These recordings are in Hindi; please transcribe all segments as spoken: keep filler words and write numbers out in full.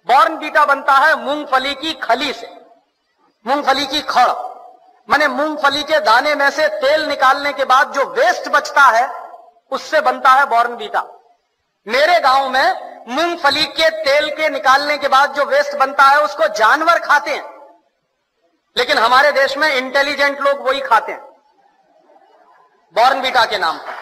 बॉर्नवीटा बनता है मूंगफली की खली से, मूंगफली की खड़, माने मूंगफली के दाने में से तेल निकालने के बाद जो वेस्ट बचता है उससे बनता है बॉर्नवीटा। मेरे गांव में मूंगफली के तेल के निकालने के बाद जो वेस्ट बनता है उसको जानवर खाते हैं, लेकिन हमारे देश में इंटेलिजेंट लोग वही खाते हैं बॉर्नवीटा के नाम पर।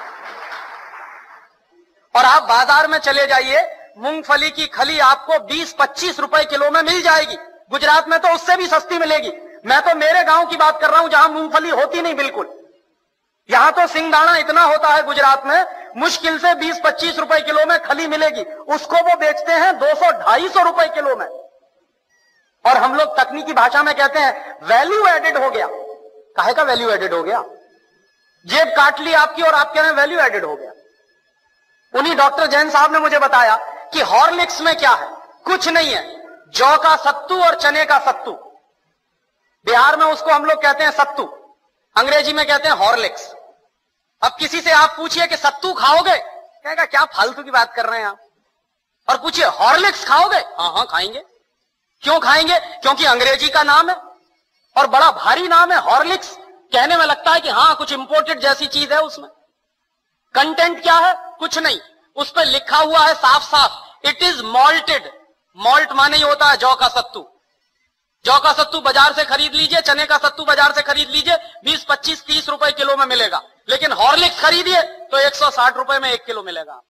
और आप बाजार में चले जाइए, मूंगफली की खली आपको बीस पच्चीस रुपए किलो में मिल जाएगी। गुजरात में तो उससे भी सस्ती मिलेगी। मैं तो मेरे गांव की बात कर रहा हूं जहां मूंगफली होती नहीं बिल्कुल। यहां तो सिंगदाना इतना होता है गुजरात में, मुश्किल से बीस पच्चीस रुपए किलो में खली मिलेगी, उसको वो बेचते हैं दो सौ ढाई सौ रुपए किलो में। और हम लोग तकनीकी भाषा में कहते हैं वैल्यू एडेड हो गया। काहे का वैल्यू एडेड हो गया? जेब काट ली आपकी और आप कह रहे हैं वैल्यू एडेड हो गया। उन्हीं डॉक्टर जैन साहब ने मुझे बताया कि हॉर्लिक्स में क्या है, कुछ नहीं है, जौ का सत्तू और चने का सत्तू। बिहार में उसको हम लोग कहते हैं सत्तू, अंग्रेजी में कहते हैं हॉर्लिक्स। अब किसी से आप पूछिए कि सत्तू खाओगे, कहेगा क्या फालतू की बात कर रहे हैं आप। और पूछिए हॉर्लिक्स खाओगे, हाँ हाँ खाएंगे। क्यों खाएंगे? क्योंकि अंग्रेजी का नाम है और बड़ा भारी नाम है हॉर्लिक्स। कहने में लगता है कि हाँ कुछ इंपोर्टेड जैसी चीज है। उसमें कंटेंट क्या है? कुछ नहीं। उस पर लिखा हुआ है साफ साफ, इट इज मॉल्टेड। मॉल्ट माने ही होता है जौ का सत्तू। जौ का सत्तू बाजार से खरीद लीजिए, चने का सत्तू बाजार से खरीद लीजिए, बीस पच्चीस तीस रुपए किलो में मिलेगा। लेकिन हॉर्लिक्स खरीदिए तो एक सौ साठ रुपए में एक किलो मिलेगा।